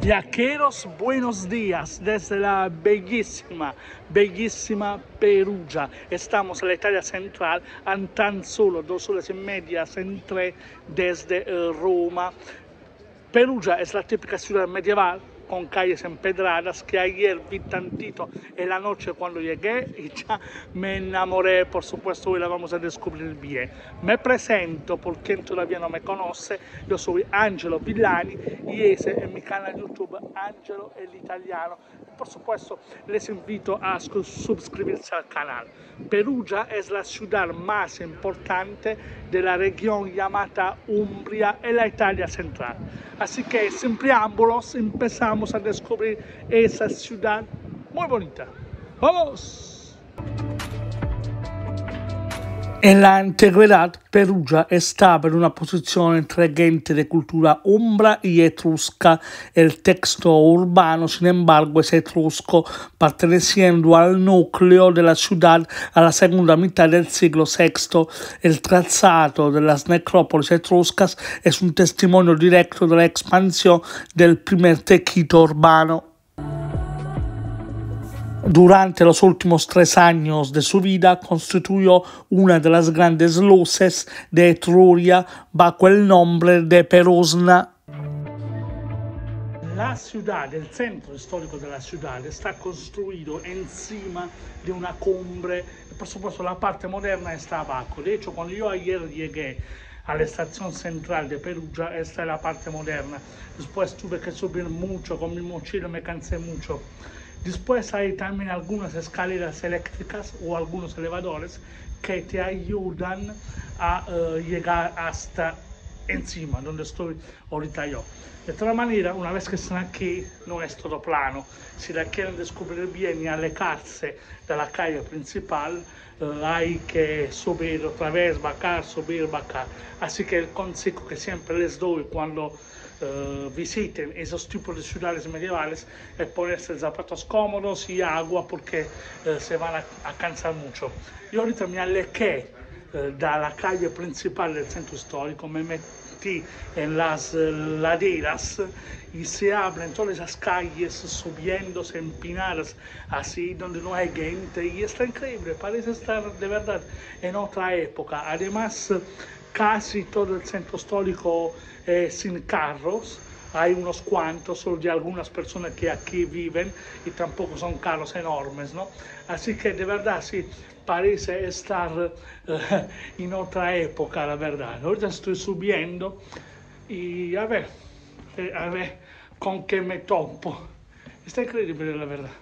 Viajeros, buenos días desde la bellísima Perugia. Estamos en la Italia central, a tan solo 2 horas y media en tren desde Roma. Perugia es la típica ciudad medieval con calles empedradas que ayer vi tantito en la noche cuando llegué y ya me enamoré. Por supuesto hoy la vamos a descubrir bien. Me presento por quien todavía no me conoce, yo soy Angelo Villani y ese es mi canal YouTube Angelo el Italiano. Por supuesto les invito a suscribirse al canal. Perugia es la ciudad más importante de la región llamada Umbria en la Italia central. Así que sin preámbulos empezamos a descubrir esa ciudad muy bonita. ¡Vamos! En la antigüedad, Perugia estaba en una posición entre gente de cultura umbra y etrusca. El texto urbano, sin embargo, es etrusco, perteneciendo al núcleo de la ciudad a la segunda mitad del siglo VI. El trazado de las necrópolis etruscas es un testimonio directo de la expansión del primer tejido urbano. Durante los últimos 3 años de su vida constituyó una de las grandes luces de Etruria bajo el nombre de Perusna. La ciudad, el centro histórico de la ciudad está construido encima de una cumbre. Por supuesto la parte moderna está abajo. De hecho, cuando yo ayer llegué a la estación central de Perugia, esta es la parte moderna. Después tuve que subir mucho con mi mochila, me cansé mucho. Después hay también algunas escaleras eléctricas o algunos elevadores que te ayudan a llegar hasta encima, donde estoy ahorita yo. De todas maneras, una vez que están aquí, no es todo plano. Si la quieren descubrir bien y alejarse de la calle principal, hay que subir otra vez, bajar, subir, bajar. Así que el consejo que siempre les doy cuando visiten esos tipos de ciudades medievales es ponerse zapatos cómodos y agua porque se van a cansar mucho. Yo ahorita me alejé de la calle principal del centro histórico, me metí en las laderas y se abren todas esas calles subiéndose, empinadas, así donde no hay gente y está increíble, parece estar de verdad en otra época. Además, casi todo el centro histórico sin carros, hay unos cuantos, solo de algunas personas que aquí viven y tampoco son carros enormes, ¿no? Así que de verdad sí, parece estar en otra época, la verdad. Ahorita estoy subiendo y a ver con qué me topo. Está increíble, la verdad.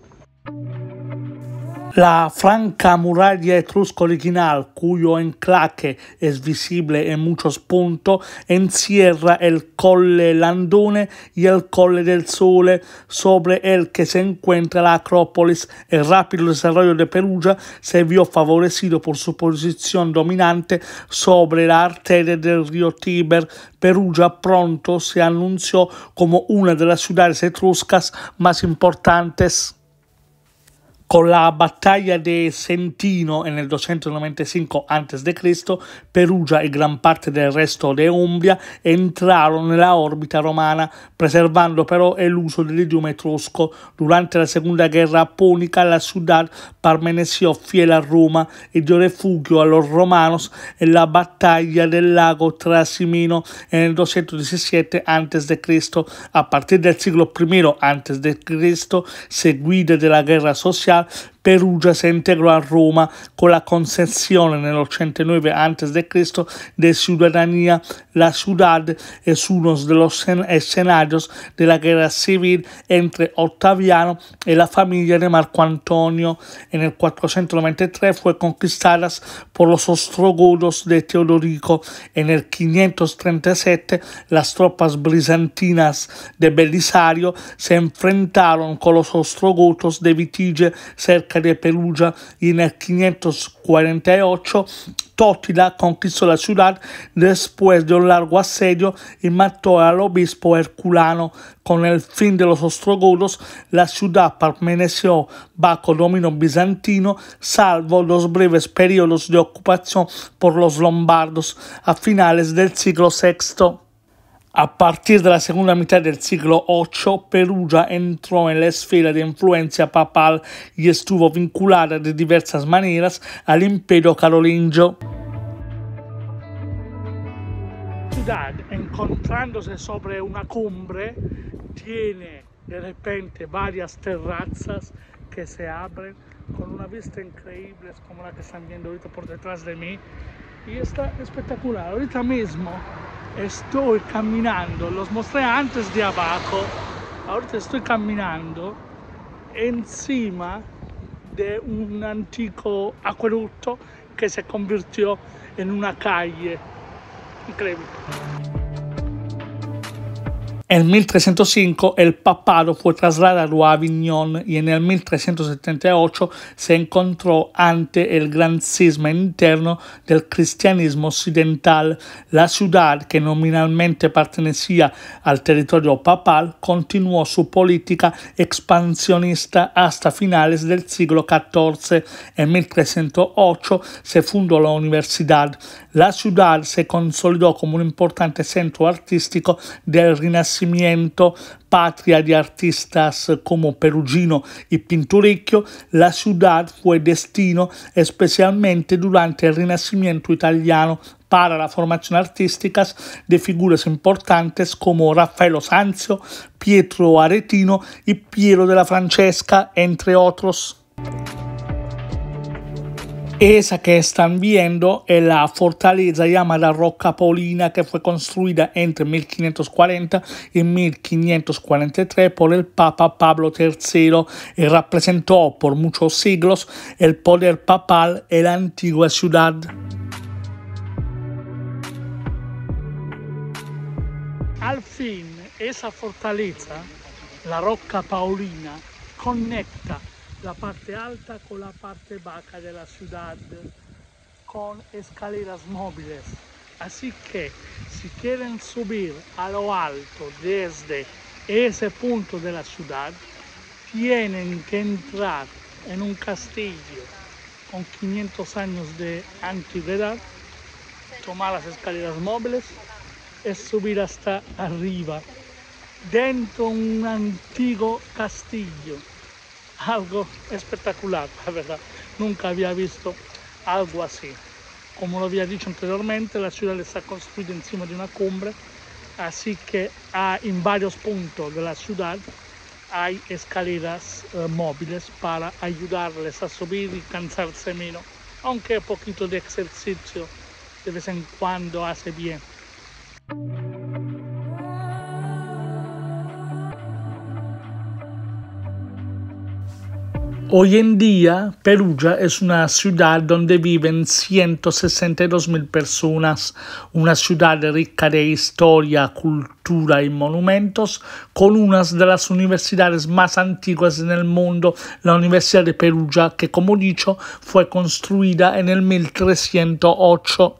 La franca muralla etrusca original, cuyo enclaque es visible en muchos puntos, encierra el Colle Landone y el Colle del Sole, sobre el que se encuentra la Acrópolis. El rápido desarrollo de Perugia se vio favorecido por su posición dominante sobre la arteria del río Tíber. Perugia pronto se anunció como una de las ciudades etruscas más importantes. Con la batalla de Sentino en el 295 a.C., Perugia y gran parte del resto de Umbria entraron en la órbita romana, preservando pero el uso del idioma etrusco. Durante la Segunda Guerra Púnica, la ciudad permaneció fiel a Roma y dio refugio a los romanos en la batalla del lago Trasimeno en el 217 a.C. A partir del siglo I a.C., seguida de la guerra social, Perugia se integró a Roma con la concesión en el 89 a.C. de ciudadanía. La ciudad es uno de los escenarios de la guerra civil entre Ottaviano y la familia de Marco Antonio. En el 493 fue conquistada por los ostrogodos de Teodorico. En el 537 las tropas bizantinas de Belisario se enfrentaron con los ostrogodos de Vitige cerca de Perugia y en el 548 Totila conquistó la ciudad después de un largo asedio y mató al obispo Herculano. Con el fin de los ostrogodos, la ciudad permaneció bajo dominio bizantino, salvo los breves periodos de ocupación por los lombardos a finales del siglo VI. A partir de la segunda mitad del siglo VIII, Perugia entró en la esfera de influencia papal y estuvo vinculada de diversas maneras al Imperio Carolingio. La ciudad, encontrándose sobre una cumbre, tiene de repente varias terrazas que se abren con una vista increíble como la que están viendo ahorita por detrás de mí, y está espectacular. Ahorita mismo estoy caminando, los mostré antes de abajo, ahorita estoy caminando encima de un antiguo acueducto que se convirtió en una calle. Increíble. En 1305 el papado fue trasladado a Aviñón y en el 1378 se encontró ante el gran cisma interno del cristianismo occidental. La ciudad, que nominalmente pertenecía al territorio papal, continuó su política expansionista hasta finales del siglo XIV. En 1308 se fundó la universidad. La ciudad se consolidó como un importante centro artístico del Renacimiento, patria de artistas como Perugino y Pinturicchio. La ciudad fue destino, especialmente durante el Renacimiento italiano, para la formación artística de figuras importantes como Raffaello Sanzio, Pietro Aretino y Piero della Francesca, entre otros. Esa que están viendo es la fortaleza llamada Rocca Paolina, que fue construida entre 1540 y 1543 por el Papa Pablo III y representó por muchos siglos el poder papal en la antigua ciudad. Al fin, esa fortaleza, la Rocca Paolina, conecta la parte alta con la parte baja de la ciudad, con escaleras móviles. Así que si quieren subir a lo alto desde ese punto de la ciudad, tienen que entrar en un castillo con 500 años de antigüedad, tomar las escaleras móviles y subir hasta arriba, dentro de un antiguo castillo. Algo espectacular, la verdad. Nunca había visto algo así. Como lo había dicho anteriormente, la ciudad está construida encima de una cumbre, así que en varios puntos de la ciudad hay escaleras móviles para ayudarles a subir y cansarse menos, aunque un poquito de ejercicio de vez en cuando hace bien. Hoy en día, Perugia es una ciudad donde viven 162.000 personas, una ciudad rica de historia, cultura y monumentos, con una de las universidades más antiguas en el mundo, la Universidad de Perugia, que, como dicho, fue construida en el 1308.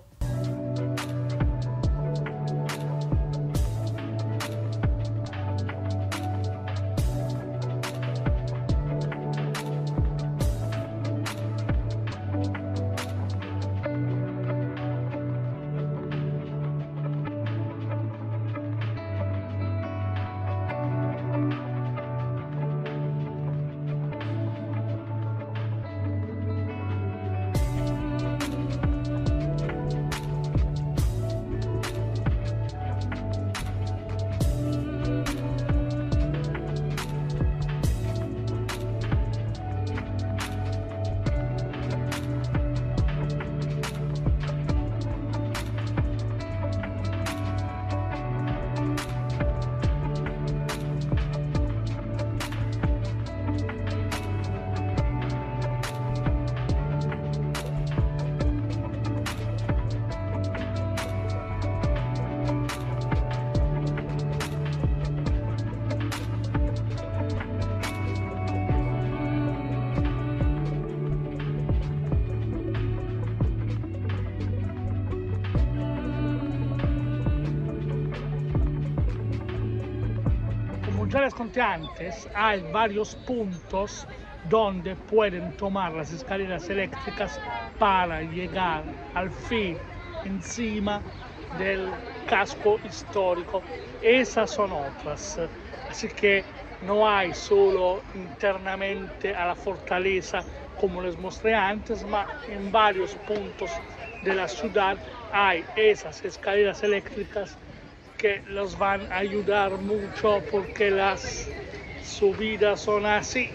Ya les conté antes, hay varios puntos donde pueden tomar las escaleras eléctricas para llegar al fin encima del casco histórico. Esas son otras. Así que no hay solo internamente a la fortaleza como les mostré antes, ma en varios puntos de la ciudad hay esas escaleras eléctricas que los van a ayudar mucho porque las subidas son así.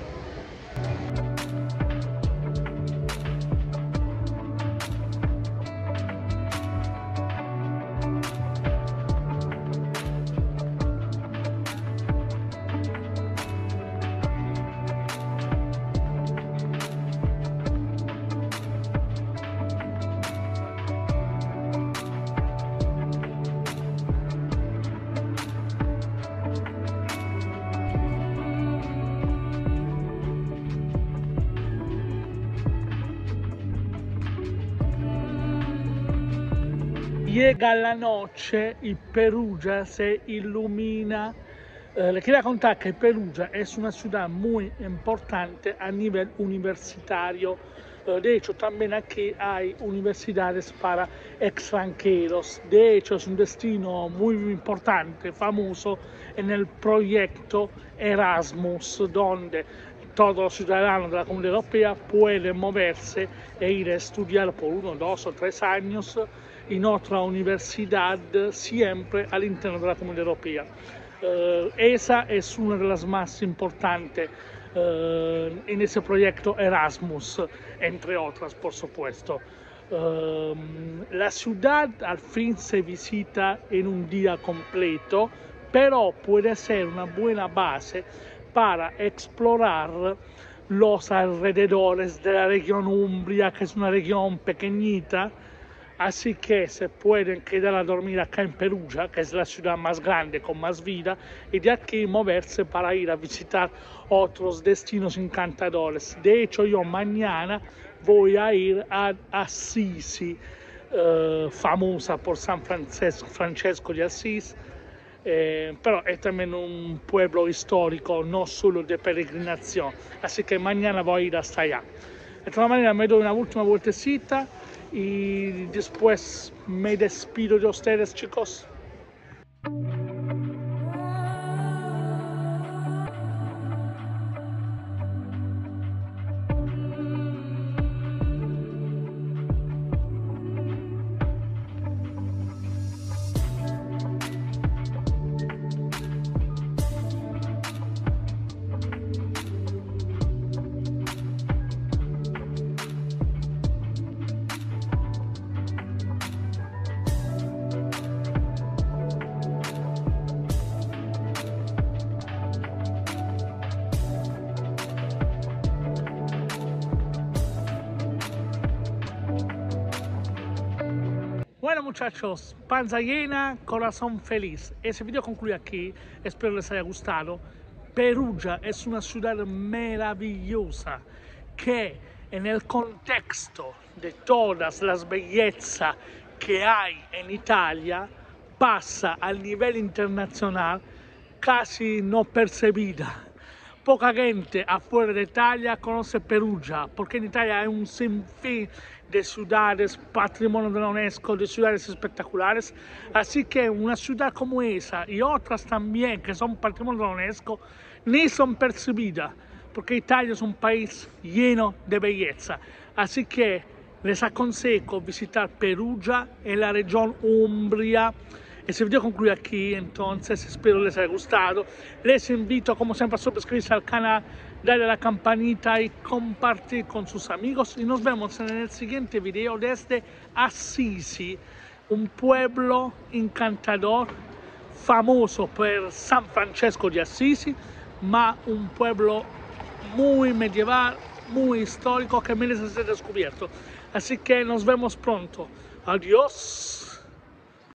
Llega la noche y Perugia se ilumina. Le quería contar que Perugia es una ciudad muy importante a nivel universitario. De hecho, también aquí hay universidades para extranjeros. De hecho, es un destino muy importante, famoso en el proyecto Erasmus, donde todos los ciudadanos de la Comunidad Europea pueden moverse e ir a estudiar por 1, 2 o 3 años en otra universidad, siempre al interno de la Comunidad Europea. Esa es una de las más importantes en ese proyecto Erasmus, entre otras, por supuesto. La ciudad al fin se visita en un día completo, pero puede ser una buena base para explorar los alrededores de la región Umbria, que es una región pequeñita. Así que se pueden quedar a dormir acá en Perugia, que es la ciudad más grande, con más vida, y de aquí moverse para ir a visitar otros destinos encantadores. De hecho, yo mañana voy a ir a Assisi, famosa por San Francesco de Asís, pero es también un pueblo histórico, no solo de peregrinación. Así que mañana voy a ir hasta allá. De todas maneras, me doy una última vueltecita y después me despido de ustedes, chicos. Bueno muchachos, panza llena, corazón feliz. Ese video concluye aquí, espero les haya gustado. Perugia es una ciudad maravillosa que en el contexto de todas las bellezas que hay en Italia pasa al nivel internacional casi no percibida. Poca gente afuera de Italia conoce Perugia, porque en Italia hay un sinfín de ciudades, patrimonio de la UNESCO, de ciudades espectaculares. Así que una ciudad como esa y otras también que son patrimonio de la UNESCO, ni son percibidas, porque Italia es un país lleno de belleza. Así que les aconsejo visitar Perugia en la región Umbria. Ese video concluye aquí, entonces espero les haya gustado. Les invito como siempre a suscribirse al canal, darle a la campanita y compartir con sus amigos. Y nos vemos en el siguiente video desde Assisi, un pueblo encantador, famoso por San Francesco de Assisi, ma un pueblo muy medieval, muy histórico que merece ser descubierto. Así que nos vemos pronto. Adiós.